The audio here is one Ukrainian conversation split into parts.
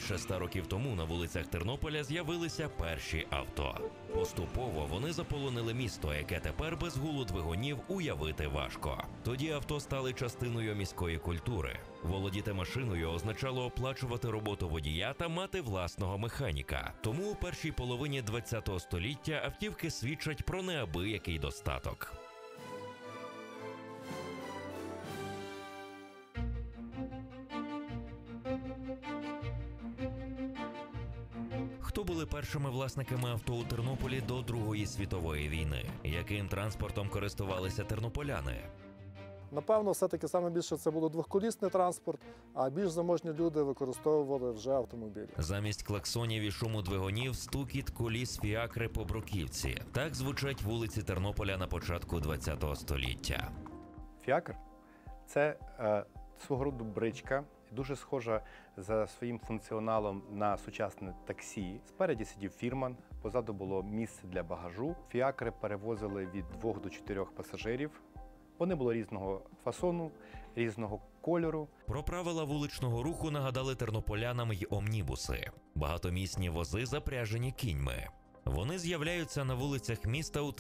Більше 100 років тому на вулицях Тернополя з'явилися перші авто. Поступово вони заполонили місто, яке тепер без гулу двигунів уявити важко. Тоді авто стали частиною міської культури. Володіти машиною означало оплачувати роботу водія та мати власного механіка. Тому у першій половині ХХ століття автівки свідчать про неабиякий достаток. Хто були першими власниками авто у Тернополі до Другої світової війни? Яким транспортом користувалися тернополяни? Напевно, все-таки саме більше це було двохколісний транспорт, а більш заможні люди використовували вже автомобілі. Замість клаксонів і шуму двигунів – стукіт коліс фіакри по бруківці. Так звучать вулиці Тернополя на початку ХХ століття. Фіакр – це свого роду бричка, дуже схожа за своїм функціоналом на сучасне таксі. Спереді сидів фірман, позаду було місце для багажу. Фіакри перевозили від 2 до 4 пасажирів. Вони були різного фасону, різного кольору. Про правила вуличного руху нагадали тернополянам й омнібуси – багатомісні вози, запряжені кіньми. Вони з'являються на вулицях міста у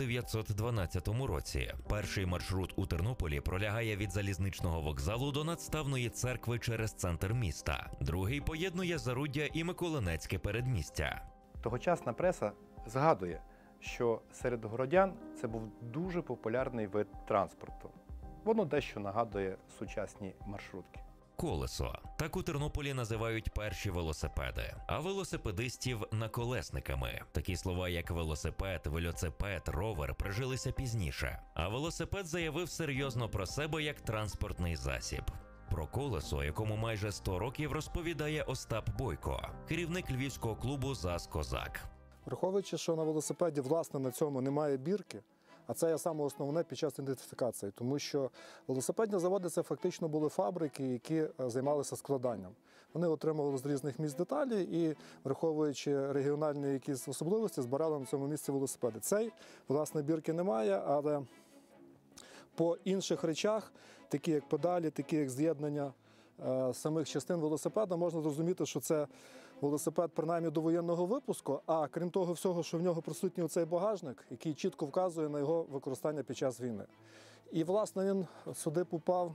1912 році. Перший маршрут у Тернополі пролягає від залізничного вокзалу до Надставної церкви через центр міста. Другий поєднує Заруддя і Миколинецьке передмістя. Тогочасна преса згадує, що серед городян це був дуже популярний вид транспорту. Воно дещо нагадує сучасні маршрутки. Колесо. Так у Тернополі називають перші велосипеди, а велосипедистів – наколесниками. Такі слова, як велосипед, вельоципед, ровер прижилися пізніше. А велосипед заявив серйозно про себе як транспортний засіб. Про колесо, якому майже 100 років, розповідає Остап Бойко, керівник львівського клубу «ЗАЗ Козак». Враховуючи, що на велосипеді, власне, на цьому немає бірки, а це є саме основне під час ідентифікації, тому що велосипедні заводи – це фактично були фабрики, які займалися складанням. Вони отримували з різних місць деталі і, враховуючи регіональні якісь особливості, збирали на цьому місці велосипеди. Цей, власне, бірки немає, але по інших речах, такі як педалі, такі як з'єднання самих частин велосипеда, можна зрозуміти, що це велосипед принаймні до воєнного випуску, а крім того всього, що в нього присутній оцей багажник, який чітко вказує на його використання під час війни. І, власне, він сюди попав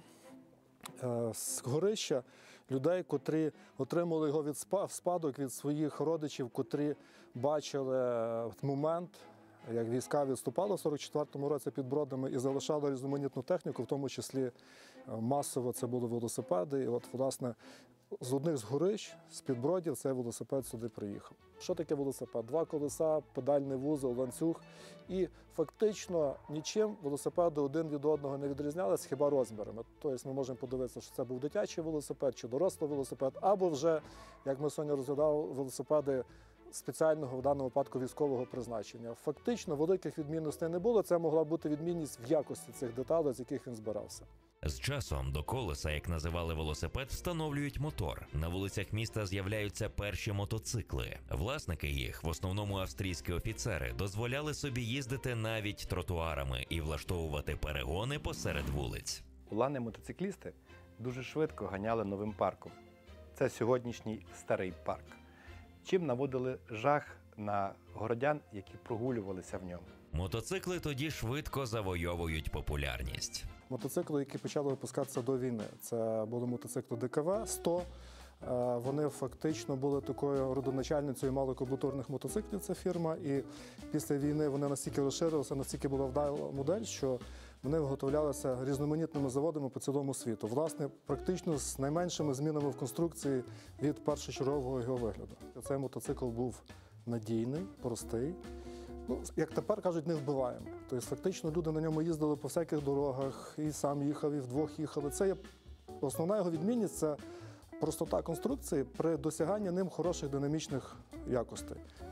з горища людей, котрі отримали його в спадок від своїх родичів, котрі бачили момент, як війська відступали в 44-му році під Бродами і залишали різноманітну техніку, в тому числі масово це були велосипеди. І от, власне, з одних з горищ, з-під Бродів, цей велосипед сюди приїхав. Що таке велосипед? 2 колеса, педальний вузол, ланцюг. І фактично нічим велосипеди один від одного не відрізнялися, хіба розмірами. Тобто ми можемо подивитися, що це був дитячий велосипед чи дорослий велосипед, або вже, як ми сьогодні розглядали, велосипеди спеціального, в даному випадку, військового призначення. Фактично великих відмінностей не було, це могла бути відмінність в якості цих деталей, з яких він збирався. З часом до колеса, як називали велосипед, встановлюють мотор. На вулицях міста з'являються перші мотоцикли. Власники їх, в основному австрійські офіцери, дозволяли собі їздити навіть тротуарами і влаштовувати перегони посеред вулиць. Улани мотоциклісти дуже швидко ганяли новим парком. Це сьогоднішній старий парк. Чим наводили жах на городян, які прогулювалися в ньому. Мотоцикли тоді швидко завойовують популярність. Мотоцикли, які почали випускатися до війни, це були мотоцикли ДКВ-100. Вони фактично були такою родоначальницею малокублатурних мотоциклів, ця фірма. І після війни вони настільки розширилися, настільки була вдала модель, що вони виготовлялися різноманітними заводами по цілому світу. Власне, практично з найменшими змінами в конструкції від першочергового його вигляду. Цей мотоцикл був надійний, простий. Ну, як тепер кажуть, не вбиваємо. Тобто фактично люди на ньому їздили по всяких дорогах, і сам їхав, і вдвох їхали. Це є основна його відмінність – це простота конструкції при досяганні ним хороших динамічних якостей.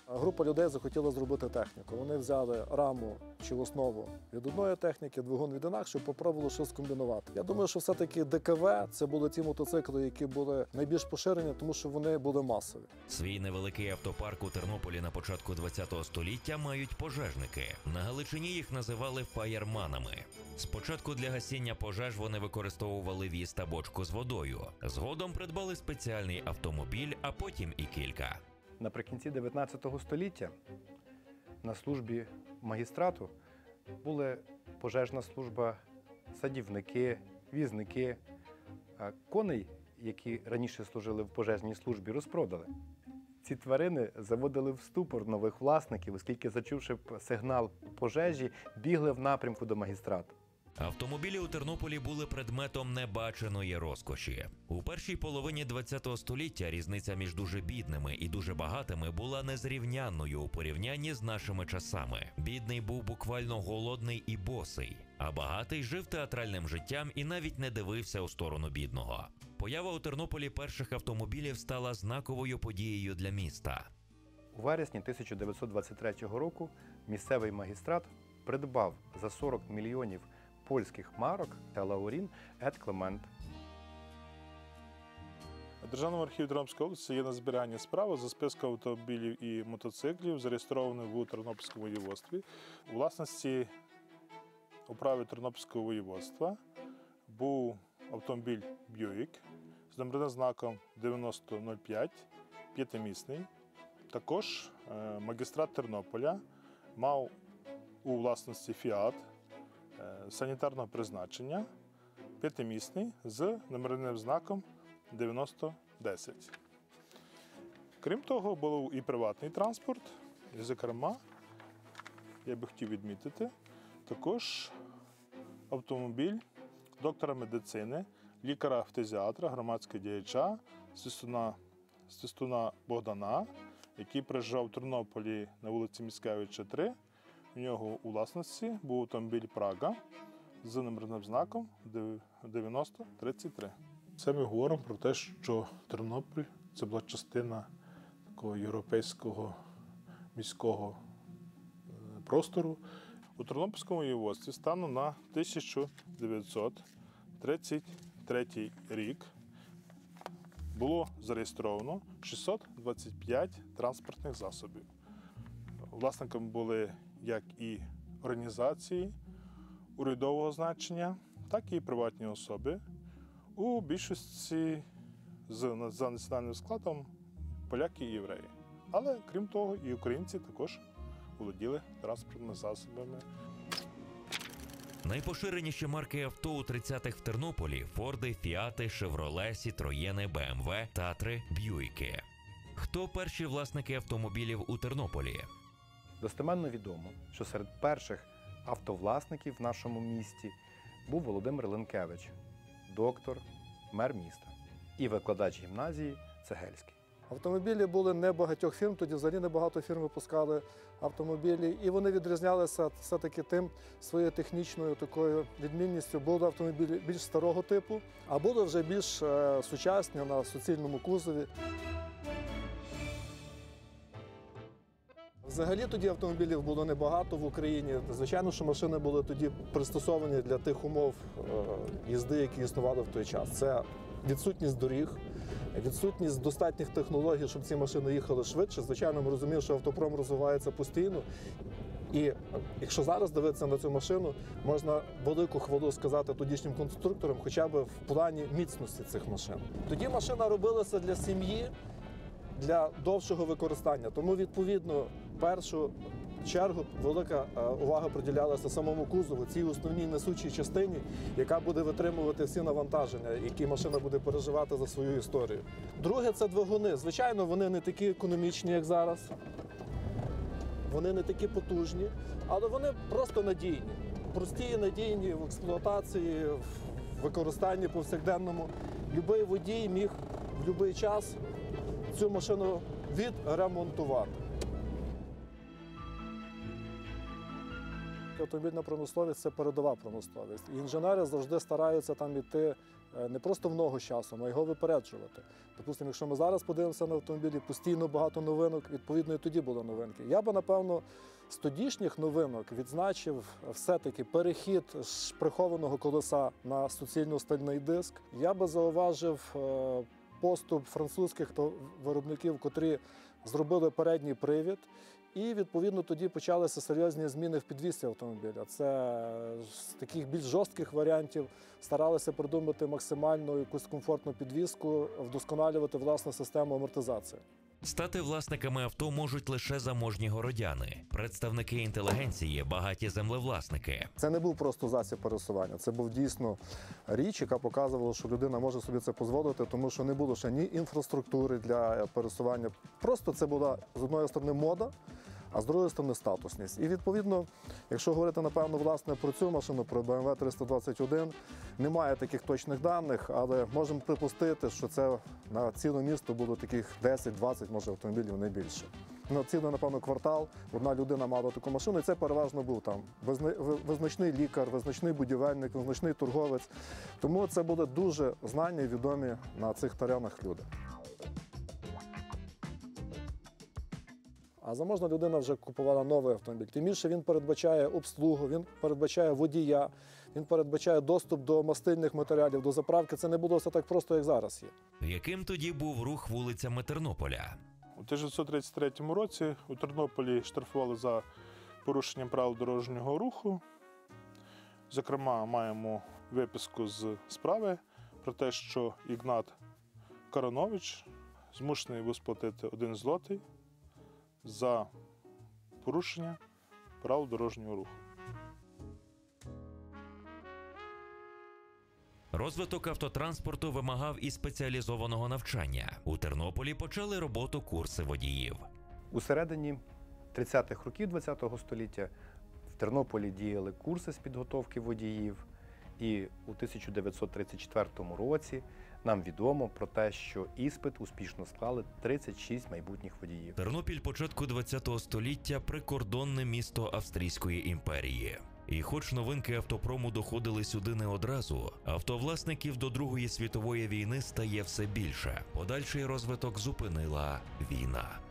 Група людей захотіла зробити техніку. Вони взяли раму чи основу від одної техніки, двигун від інакшої, попробували щось комбінувати. Я думаю, що все-таки ДКВ – це були ті мотоцикли, які були найбільш поширені, тому що вони були масові. Свій невеликий автопарк у Тернополі на початку ХХ століття мають пожежники. На Галичині їх називали фаєрманами. Спочатку для гасіння пожеж вони використовували віз та бочку з водою. Згодом придбали спеціальний автомобіль, а потім і кілька. Наприкінці 19 століття на службі магістрату були пожежна служба, садівники, візники. А коней, які раніше служили в пожежній службі, розпродали. Ці тварини заводили в ступор нових власників, оскільки, зачувши сигнал пожежі, бігли в напрямку до магістрату. Автомобілі у Тернополі були предметом небаченої розкоші. У першій половині ХХ століття різниця між дуже бідними і дуже багатими була незрівнянною у порівнянні з нашими часами. Бідний був буквально голодний і босий, а багатий жив театральним життям і навіть не дивився у сторону бідного. Поява у Тернополі перших автомобілів стала знаковою подією для міста. У вересні 1923 року місцевий магістрат придбав за 40 мільйонів польських марок та Лаурін ет Клемент. У Державному архіві Тернопільської області є на зберігання справа за списком автомобілів і мотоциклів, зареєстрованих у Тернопільському воєводстві. У власності управи Тернопільського воєводства був автомобіль Б'юїк з номерним знаком 9005, п'ятимісний. Також магістрат Тернополя мав у власності Фіат санітарного призначення, п'ятимісний з номерним знаком 9010. Крім того, був і приватний транспорт, і, зокрема, я би хотів відмітити, також автомобіль доктора медицини, лікаря-фтизіатра, громадського діяча, Свистуна Богдана, який проживав в Тернополі на вулиці Міцкевича, 3. У нього у власності був автомобіль Прага з номерним знаком 9033. Це ми говоримо про те, що Тернопіль – це була частина такого європейського міського простору. У Тернопільському воєводстві станом на 1933 рік було зареєстровано 625 транспортних засобів. Власниками були як і організації урядового значення, так і приватні особи. У більшості за національним складом поляки і євреї. Але, крім того, і українці також володіли транспортними засобами. Найпоширеніші марки авто у 30-х в Тернополі – Форди, Фіати, Шевроле, Сітроєни, БМВ, Татри, Б'юйки. Хто перші власники автомобілів у Тернополі? Достеменно відомо, що серед перших автовласників в нашому місті був Володимир Ленкевич, доктор, мер міста і викладач гімназії Цегельський. Автомобілі були не багатьох фірм, тоді взагалі небагато фірм випускали автомобілі, і вони відрізнялися все-таки тим своєю технічною такою відмінністю. Були автомобілі більш старого типу, а були вже більш сучасні на суцільному кузові. Взагалі тоді автомобілів було небагато в Україні. Звичайно, що машини були тоді пристосовані для тих умов їзди, які існували в той час. Це відсутність доріг, відсутність достатніх технологій, щоб ці машини їхали швидше. Звичайно, ми розуміємо, що автопром розвивається постійно. І якщо зараз дивитися на цю машину, можна велику хвалу сказати тодішнім конструкторам, хоча б в плані міцності цих машин. Тоді машина робилася для сім'ї, для довшого використання. Тому, відповідно, в першу чергу велика увага приділялася самому кузову, цій основній несучій частині, яка буде витримувати всі навантаження, які машина буде переживати за свою історію. Друге – це двигуни. Звичайно, вони не такі економічні, як зараз. Вони не такі потужні, але вони просто надійні. Прості і надійні в експлуатації, в використанні повсякденному. Любий водій міг в будь-який час цю машину відремонтувати. Автомобільна промисловість – це передова промисловість. І інженери завжди стараються там йти не просто в ногу з часом, а його випереджувати. Допустимо, якщо ми зараз подивимося на автомобілі, постійно багато новинок, відповідно, і тоді були новинки. Я би, напевно, з тодішніх новинок відзначив все-таки перехід з прихованого колеса на суцільно-стальний диск. Я би зауважив поступ французьких виробників, котрі зробили передній привід. І, відповідно, тоді почалися серйозні зміни в підвісці автомобіля. Це з таких більш жорстких варіантів старалися придумати максимально якусь комфортну підвіску, вдосконалювати власну систему амортизації. Стати власниками авто можуть лише заможні городяни, представники інтелігенції, багаті землевласники. Це не був просто засіб пересування, це був дійсно річ, яка показувала, що людина може собі це дозволити, тому що не було ще ні інфраструктури для пересування. Просто це була, з одної сторони, мода, а з другої сторони статусність. І відповідно, якщо говорити, напевно, власне про цю машину, про BMW 321, немає таких точних даних, але можемо припустити, що це на ціле місто було таких 10-20, може, автомобілів, не більше. На цілий, напевно, квартал одна людина мала таку машину, і це переважно був там визначний лікар, визначний будівельник, визначний торговець. Тому це були дуже знані і відомі на цих теренах люди. А заможна людина вже купувала новий автомобіль. Тим більше він передбачає обслугу, він передбачає водія, він передбачає доступ до мастильних матеріалів, до заправки. Це не було все так просто, як зараз є. Яким тоді був рух вулицями Тернополя? У 1933 році у Тернополі штрафували за порушенням правил дорожнього руху. Зокрема, маємо виписку з справи про те, що Ігнат Каранович змушений був сплатити 1 злотий за порушення правил дорожнього руху. Розвиток автотранспорту вимагав і спеціалізованого навчання. У Тернополі почали роботу курси водіїв. У середині 30-х років ХХ століття в Тернополі діяли курси з підготовки водіїв. І у 1934 році нам відомо про те, що іспит успішно склали 36 майбутніх водіїв. Тернопіль початку ХХ століття – прикордонне місто Австрійської імперії. І хоч новинки автопрому доходили сюди не одразу, автовласників до Другої світової війни стає все більше. Подальший розвиток зупинила війна.